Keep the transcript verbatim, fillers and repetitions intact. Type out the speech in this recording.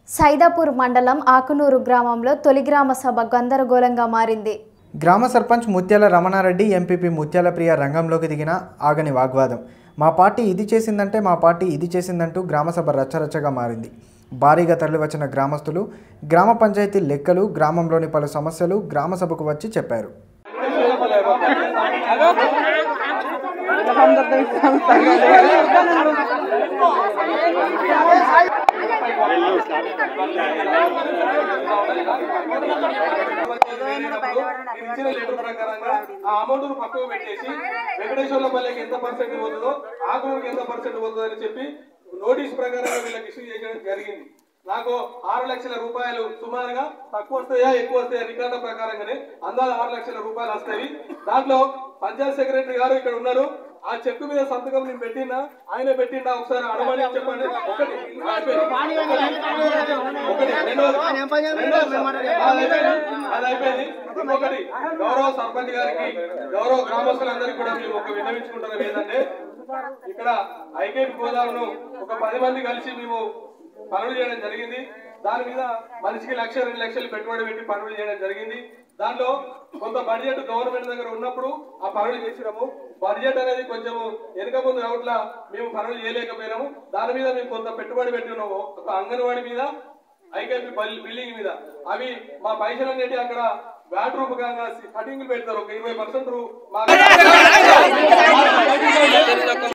సైదాపూర్ మండలం ఆకునూరు గ్రామంలో తొలి గ్రామ సభ గందరగోళంగా మారింది. గ్రామ సర్పంచ్ ముత్యాల రమణారెడ్డి ఎంపీపీ ముత్యాల ప్రియ రంగంలోకి దిగిన ఆగని వాగ్వాదం. మా పార్టీ ఇది చేసిందంటే మా పార్టీ ఇది చేసిందంటూ గ్రామసభ రచ్చరచ్చగా మారింది. భారీగా తరలివచ్చిన గ్రామస్తులు గ్రామ పంచాయతీ లెక్కలు, గ్రామంలోని పలు సమస్యలు గ్రామసభకు వచ్చి చెప్పారు. ఇచ్చిన లెటర్ ప్రకారంగా ఆ అమౌంట్ పక్కకు పెట్టేసి వెంకటేశ్వర్ల పల్లెకి ఎంత పర్సెంట్ పోతుందో ఆకునూరుకి ఎంత పర్సెంట్ పోతుందో అని చెప్పి నోటీస్ ప్రకారంగా వీళ్ళకి ఇష్యూ చేయడం జరిగింది. నాకు ఆరు లక్షల రూపాయలు సుమారుగా తక్కువ వస్తాయా ఎక్కువ వస్తాయా రికార్డు ప్రకారంగానే అందాజ ఆరు లక్షల రూపాయలు వస్తాయి. దాంట్లో పంచాయత్ సెక్రటరీ గారు ఇక్కడ ఉన్నారు. ఆ చెక్కు మీద సంతకం నేను పెట్టినా ఆయన పెట్టిండా ఒకసారి అడమని చెప్పండి. ఒకటి అది అయిపోయింది. ఇంకొకటి గౌరవ సర్పంచ్ గారికి గౌరవ గ్రామస్తులందరికీ కూడా మేము ఒక విన్నవించుకుంటున్నాం ఏంటంటే, ఇక్కడ ఐకేపీ గోదామును ఒక పది మంది కలిసి మేము పనులు చేయడం జరిగింది. దాని మీద మనిషికి లక్ష రెండు లక్షలు పెట్టుబడి పెట్టి పనులు చేయడం జరిగింది. దాంట్లో కొంత బడ్జెట్ గవర్నమెంట్ దగ్గర ఉన్నప్పుడు ఆ పనులు చేసినాము. బడ్జెట్ అనేది కొంచెం వెనుక ముందు అవుట్లా మేము పనులు చేయలేకపోయినాము. దాని మీద మేము కొంత పెట్టుబడి పెట్టినాము. ఒక అంగన్వాడీ మీద, ఐకేపీ బిల్డింగ్ మీద. అవి మా పైసలు అనేవి అక్కడ వ్యాట్ రూపకంగా కటింగ్లు పెడతారు. ఒక ఇరవై పర్సెంట్